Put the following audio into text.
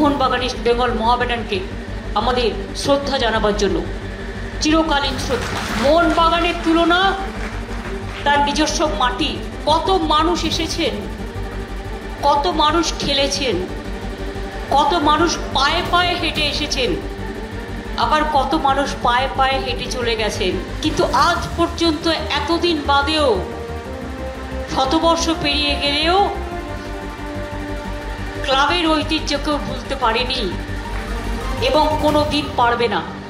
Mohun Bagan east Bengal মহামেডানকে আমাদের শ্রদ্ধা জানাবার জন্য, চিরকালীন শ্রদ্ধা। মোহনবাগানের তুলনা তার নিজস্ব মাটি। কত মানুষ এসেছেন, কত মানুষ খেলেছেন, কত মানুষ পায়ে পায়ে হেঁটে এসেছেন, আবার কত মানুষ পায়ে পায়ে হেঁটে চলে গেছেন। কিন্তু আজ পর্যন্ত এতদিন বাদেও, শতবর্ষ পেরিয়ে গেলেও ক্লাবের ঐতিহ্য কেউ ভুলতে পারেনি এবং কোনো দিন পারবে না।